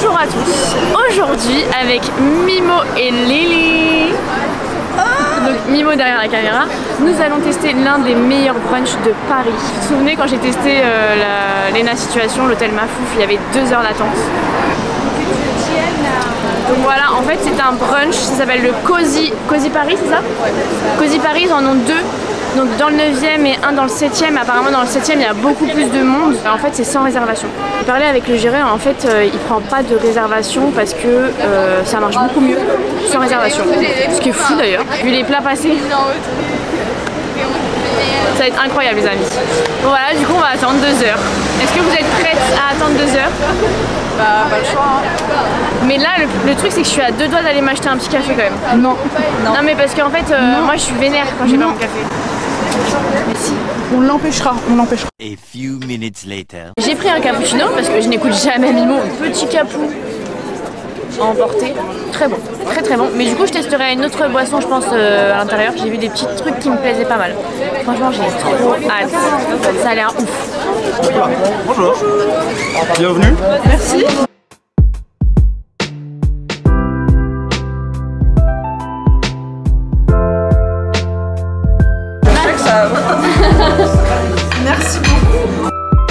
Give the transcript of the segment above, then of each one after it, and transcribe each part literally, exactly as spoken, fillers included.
Bonjour à tous. Aujourd'hui avec Mimo et Lily. Donc Mimo derrière la caméra, nous allons tester l'un des meilleurs brunchs de Paris. Vous vous souvenez quand j'ai testé euh, la Lena Situation, l'hôtel Mafouf, il y avait deux heures d'attente. Donc voilà, en fait c'est un brunch, ça s'appelle le Cozy, Cozy Paris, c'est ça? Cozy Paris, ils en ont deux. Donc dans le neuvième et un dans le septième, apparemment dans le septième il y a beaucoup plus de monde. En fait c'est sans réservation. J'ai parlé avec le gérant, en fait euh, il prend pas de réservation parce que euh, ça marche beaucoup mieux sans réservation. Ce qui est fou d'ailleurs, vu les plats passés. Ça va être incroyable les amis. Bon voilà, du coup on va attendre deux heures. Est-ce que vous êtes prêtes à attendre deux heures? Bah pas le choix hein. Mais là le, le truc c'est que je suis à deux doigts d'aller m'acheter un petit café quand même. Non. Non, non mais parce qu'en fait euh, moi je suis vénère quand j'ai pas mon café. Mais si, on l'empêchera, on l'empêchera. A few minutes later. J'ai pris un cappuccino parce que je n'écoute jamais Mimo. Petit capou à emporter, très bon, très très bon. Mais du coup je testerai une autre boisson je pense euh, à l'intérieur. J'ai vu des petits trucs qui me plaisaient pas mal. Franchement j'ai trop hâte, ça a l'air ouf. Bonjour. Bienvenue. Merci. Merci beaucoup.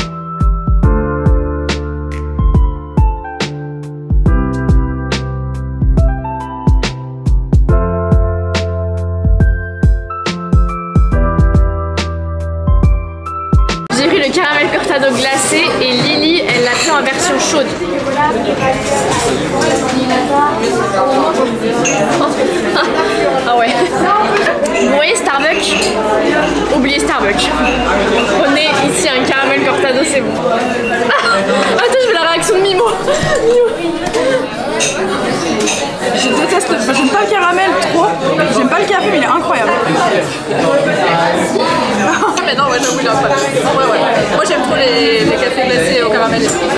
J'ai pris le caramel cortado glacé et Lily elle l'a pris en version chaude. Ah ouais. Vous voyez Starbucks? Oubliez Starbucks. Prenez ici un caramel cortado, c'est bon. Ah, attends, je veux la réaction de Mimo. Je déteste, enfin, j'aime pas le caramel trop, j'aime pas le café mais il est incroyable. Mais non, ouais, j'avoue, il est incroyable. Oh, ouais, ouais. Moi j'aime trop les, les cafés glacés au caramel.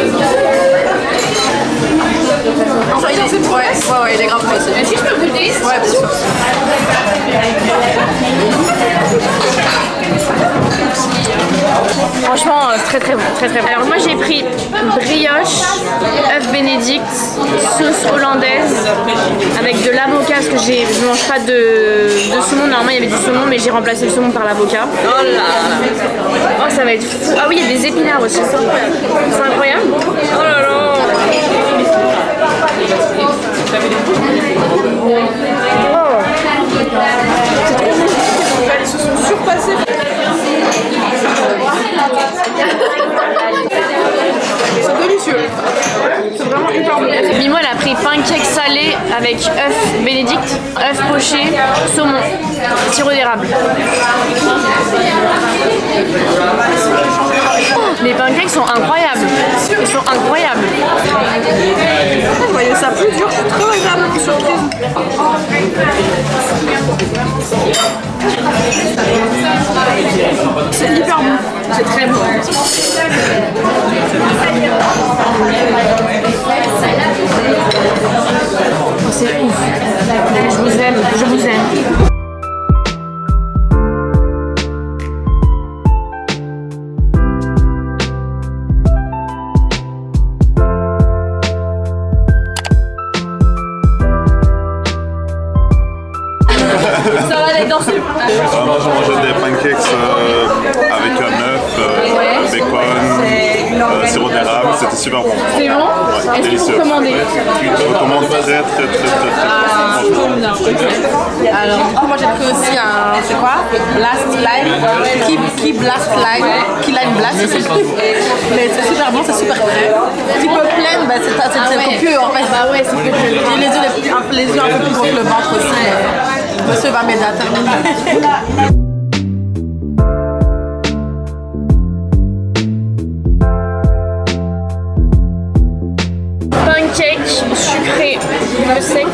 Enfin, il est, ouais, ouais, ouais, il est grave bon aussi. Est-ce que je peux goûter? Ouais, bien sûr. Franchement, euh, très très bon, très très bon. Alors moi j'ai pris brioche, œuf bénédicte, sauce hollandaise avec de l'avocat parce que j'ai, je mange pas de, de saumon. Normalement il y avait du saumon mais j'ai remplacé le saumon par l'avocat. Oh là. Oh ça va être fou. Ah oui il y a des épinards aussi. C'est incroyable. Oh là là. Oh. C'est trop bon. Ils se sont surpassés. C'est délicieux. C'est vraiment hyper bon. Mimo elle a pris pancake salé avec œuf bénédicte, œuf poché, saumon, sirop d'érable. Les pancakes sont incroyables. Ils sont incroyables. Vous voyez ça plus dur, je suis trop agréablement surprise. C'est hyper bon. C'est très bon. Oh, c'est ouf. Je vous aime, je vous aime. Ça va aller dans ce... Euh, moi je mangeais des pancakes euh, avec un œuf, euh, bacon, euh, sirop d'érable, c'était super bon. C'est bon? Ouais, est-ce que vous délicieux. recommandez? Je recommande très très très très très Ah, très. alors, du coup, moi j'ai pris aussi un. C'est quoi? Blast Lime. Qui, qui Blast Lime. Qui Lime Blast. Mais c'est super bon, c'est super frais. Un petit peu plein, bah, c'est Ah ouais. copieux en fait. Bah ouais, c'est copieux. J'ai les yeux, les, un, les yeux un peu plus gros que le ventre aussi. Mais monsieur va m'aider à terminer. Pancake sucré le sec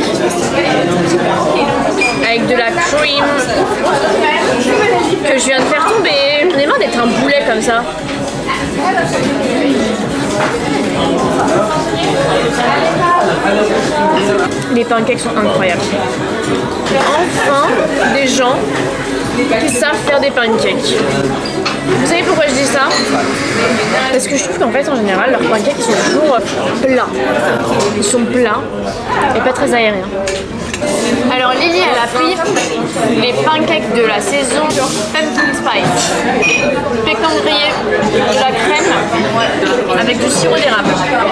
avec de la cream que je viens de faire tomber. J'en ai marre d'être un boulet comme ça. Les pancakes sont incroyables. Enfin, des gens qui savent faire des pancakes. Vous savez pourquoi je dis ça? Parce que je trouve qu'en fait, en général, leurs pancakes ils sont toujours plats. Ils sont plats et pas très aériens. Alors Lily, elle a pris les pancakes de la saison Pumpkin Spice. Pécan grillé, de la crème avec du sirop d'érable.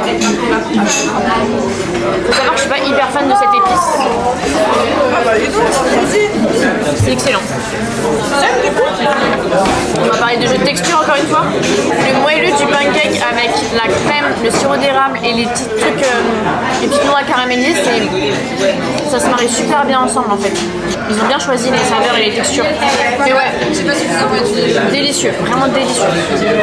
Faut savoir que je suis pas hyper fan de cette épice. C'est excellent. On va parler de jeu de texture encore une fois. Le moelleux du pancake avec la crème, le sirop d'érable et les petits trucs, euh, les petites noix caramélisées, ça se marie super bien ensemble en fait. Ils ont bien choisi les saveurs et les textures. Mais ouais, délicieux, vraiment délicieux.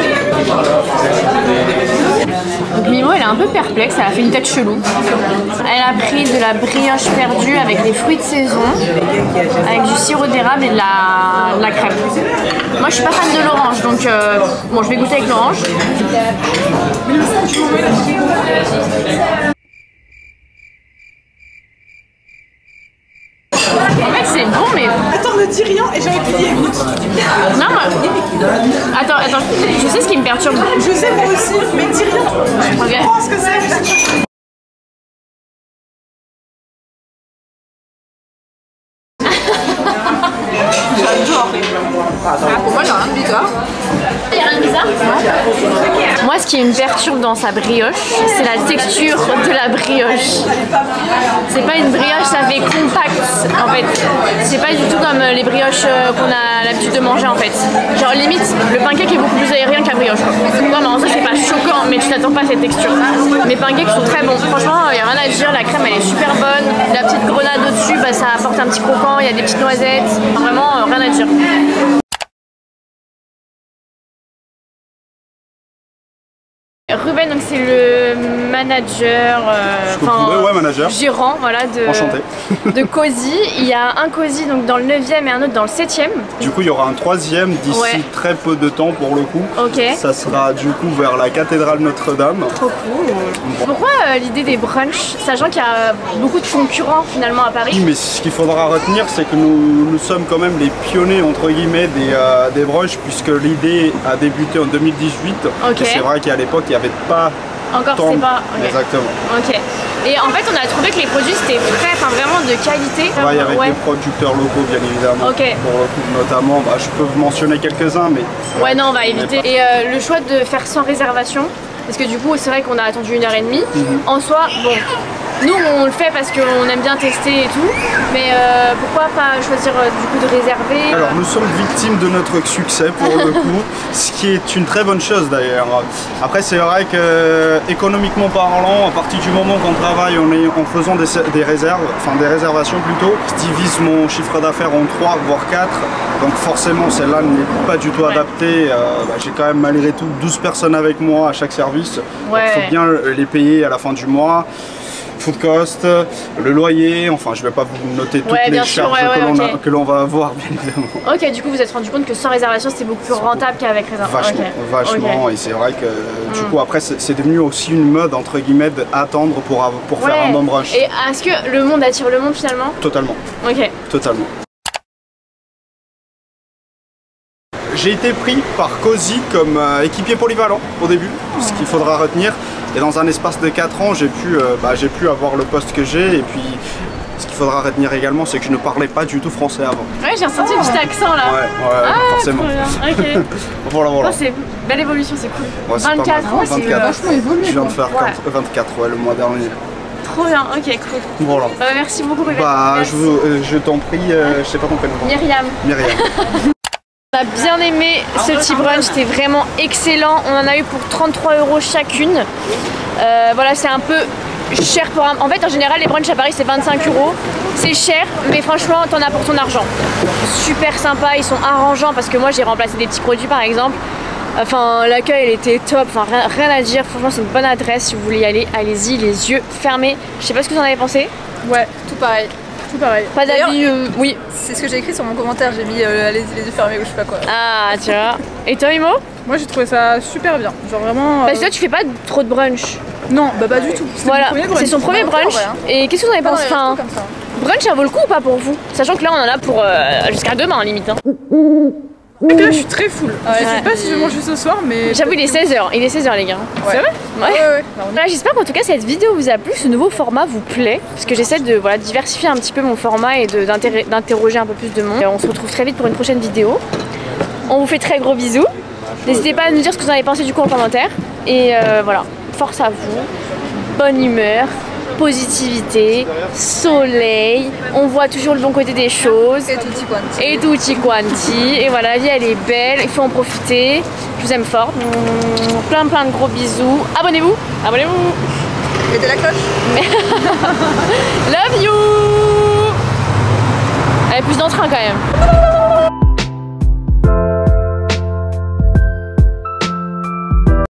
Donc Mimo elle est un peu perplexe, elle a fait une tête chelou. Elle a pris de la brioche perdue avec des fruits de saison, avec du sirop d'érable et de la, de la crème. Moi je suis pas fan de l'orange donc euh, bon je vais goûter avec l'orange. En fait c'est bon mais... Attends, ne dis rien et j'ai envie de dire. Non mais... Attends, attends, je sais ce qui me perturbe. Je sais moi aussi, mais dis rien. Je Ok. comprends ce que c'est. J'adore. Ah, pour moi, il n'y a rien de bizarre. Il y a rien de bizarre? Moi, ce qui me perturbe dans sa brioche, c'est la texture de la brioche. C'est pas une brioche, ça fait compact en fait. C'est pas du tout comme les brioches qu'on a l'habitude de manger en fait. Genre limite, le pancake est beaucoup plus aérien qu'un brioche quoi. Non mais en vrai c'est pas choquant, mais tu t'attends pas à cette texture. Mes pancakes sont très bons. Franchement, il y a rien à dire, la crème elle est super bonne. La petite grenade au-dessus, bah, ça apporte un petit croquant, il y a des petites noisettes. Vraiment, euh, rien à dire. Ruben, donc c'est le manager, euh, enfin, ouais, manager, gérant, voilà, de, Enchanté. de Cozy. Il y a un Cozy donc dans le neuvième et un autre dans le septième. Du coup, il y aura un troisième d'ici Ouais. très peu de temps pour le coup. Ok. Ça sera du coup vers la cathédrale Notre-Dame. Trop cool. Pourquoi euh, l'idée des brunchs, sachant qu'il y a beaucoup de concurrents finalement à Paris? Mais ce qu'il faudra retenir, c'est que nous, nous sommes quand même les pionniers entre guillemets des, euh, des brunchs, puisque l'idée a débuté en deux mille dix-huit. Ok. Et c'est vrai qu'à l'époque, il n'y avait pas Encore tant... c'est pas. Okay. Exactement. Ok. Et en fait, on a trouvé que les produits c'était frais, enfin vraiment de qualité. On travaille avec ouais. des producteurs locaux, bien évidemment. Ok. Pour le coup, notamment, bah, je peux vous mentionner quelques-uns, mais. Ouais, non, on va éviter. Et euh, le choix de faire sans réservation, parce que du coup, c'est vrai qu'on a attendu une heure et demie. Mm-hmm. En soi, bon. Nous on le fait parce qu'on aime bien tester et tout, mais euh, pourquoi pas choisir euh, du coup de réserver? Alors nous sommes victimes de notre succès pour le coup, ce qui est une très bonne chose d'ailleurs. Après c'est vrai que économiquement parlant, à partir du moment qu'on travaille on est, en faisant des, des réserves, enfin des réservations plutôt, je divise mon chiffre d'affaires en trois voire quatre, donc forcément celle-là n'est pas du tout adaptée. Euh, bah, j'ai quand même malgré tout douze personnes avec moi à chaque service, ouais. Donc il faut bien les payer à la fin du mois. Food cost, le loyer, enfin je vais pas vous noter toutes ouais, les sûr, charges ouais, ouais, que okay. l'on va avoir bien évidemment. Ok, du coup vous êtes rendu compte que sans réservation c'était beaucoup plus rentable qu'avec réservation. Vachement, okay. vachement okay. Et c'est vrai que du mm. coup après c'est devenu aussi une mode entre guillemets d'attendre pour, pour ouais. faire un bon brunch. Et est-ce que le monde attire le monde finalement? Totalement. Ok. Totalement. J'ai été pris par Cozy comme euh, équipier polyvalent au début, oh. Ce qu'il faudra retenir. Et dans un espace de quatre ans, j'ai pu, euh, bah, j'ai pu avoir le poste que j'ai. Et puis, ce qu'il faudra retenir également, c'est que je ne parlais pas du tout français avant. Ouais, j'ai ressenti un petit accent là. Ouais, ouais, ah, forcément. Ok. Voilà, voilà. Oh, c'est belle évolution, c'est cool. Ouais, vingt-quatre ans, c'est vachement évolué. Je viens de faire ouais. vingt-quatre ouais, le mois dernier. Trop bien, ok, cool. Voilà. Bah, merci beaucoup, Ruben. Bah, merci. je, euh, je t'en prie, euh, je sais pas ton prénom. Myriam. Myriam. On a bien aimé ce petit brunch, c'était vraiment excellent. On en a eu pour trente-trois euros chacune. Euh, voilà, c'est un peu cher pour un... En fait, en général, les brunchs à Paris, c'est vingt-cinq euros. C'est cher, mais franchement, t'en as pour ton argent. Super sympa, ils sont arrangeants parce que moi, j'ai remplacé des petits produits, par exemple. Enfin, l'accueil, il était top. Enfin, rien, rien à dire. Franchement, c'est une bonne adresse. Si vous voulez y aller, allez-y, les yeux fermés. Je sais pas ce que vous en avez pensé. Ouais, tout pareil. Tout pareil. Pas d'avis, euh, oui. C'est ce que j'ai écrit sur mon commentaire, j'ai mis euh, les, les yeux fermés ou je sais pas quoi. Ah, tu vois. Et toi, Imo? Moi, j'ai trouvé ça super bien. Genre vraiment. Parce que toi, tu fais pas trop de brunch. Non, bah pas du tout. Voilà, c'est son premier brunch. Hein. Et qu'est-ce que vous en avez pensé? Enfin, brunch, ça vaut le coup ou pas pour vous? Sachant que là, on en a pour euh, jusqu'à demain, limite. Hein. Et là, je suis très full. Je sais Ouais. pas si je vais manger ce soir, mais. J'avoue, il est seize heures, il est seize heures les gars. Ouais. C'est vrai? Ouais, ouais, ouais. Bah, on y- Voilà, j'espère qu'en tout cas cette vidéo vous a plu, ce nouveau format vous plaît, parce que j'essaie de voilà, diversifier un petit peu mon format et de- d'interro- d'interroger un peu plus de monde. On se retrouve très vite pour une prochaine vidéo. On vous fait très gros bisous. N'hésitez pas à nous dire ce que vous en avez pensé du coup en commentaire. Et euh, voilà, force à vous, bonne humeur, positivité, soleil, on voit toujours le bon côté des choses. Et tutti quanti. Et tutti quanti. Et voilà, la vie elle est belle, il faut en profiter. Je vous aime fort. Plein plein de gros bisous. Abonnez-vous, abonnez-vous. Mettez la cloche. Love you. Allez, plus d'entrain quand même.